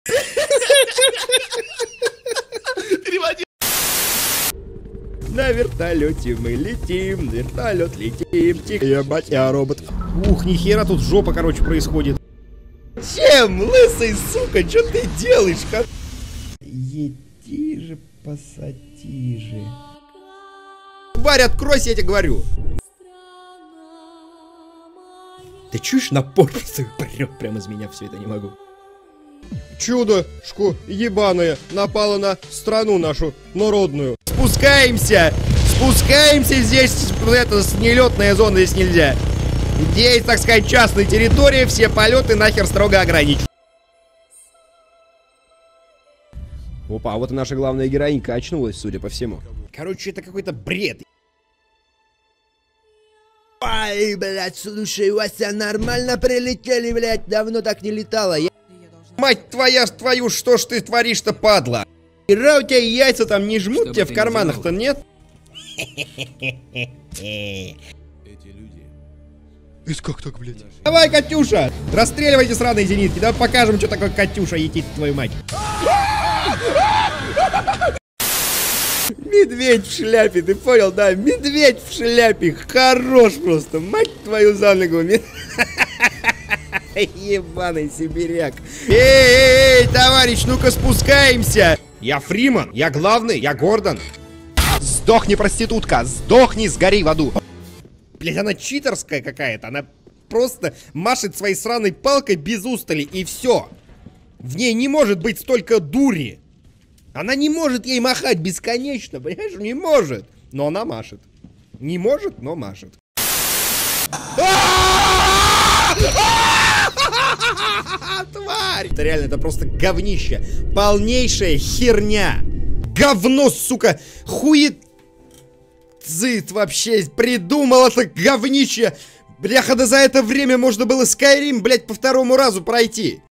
Переводи. На вертолете мы летим, вертолет летим, тихо, ебать, я робот. Ух, нихера тут жопа, короче, происходит. Чем, лысый, сука, что ты делаешь? Еди же, посади же. Тварь, откройся, я тебе говорю. Ты чуешь, напор просто прет прямо из меня, все это не могу. Чудо-шку ебаное напало на страну нашу народную. Спускаемся! Спускаемся здесь, это нелетная зона, здесь нельзя. Здесь, так сказать, частная территория, все полеты нахер строго ограничены. Опа, а вот и наша главная героинька очнулась, судя по всему. Короче, это какой-то бред. Ай, блядь, слушай, Вася, нормально прилетели, блядь, давно так не летала. Мать твоя, твою, что ж ты творишь-то, падла? Ира, у тебя яйца там не жмут, тебе в карманах-то нет? Эти люди. Это как так, блядь? Давай, Катюша, расстреливайте сраные зенитки, давай покажем, что такое Катюша, етить твою мать. Медведь в шляпе, ты понял, да? Медведь в шляпе, хорош просто, мать твою за ногу. Ебаный сибиряк. Эй, товарищ, ну-ка спускаемся. Я Фриман, я главный, я Гордон. Сдохни, проститутка, сдохни, сгори в аду. Блять, она читерская какая-то, она просто машет своей сраной палкой без устали, и все. В ней не может быть столько дури. Она не может ей махать бесконечно, понимаешь? Не может. Но она машет. Не может, но машет. Тварь! Это реально, это просто говнище. Полнейшая херня. Говно, сука. Хует... Зыт вообще придумал это говнище. Бляха, да за это время можно было Skyrim, блядь, по второму разу пройти.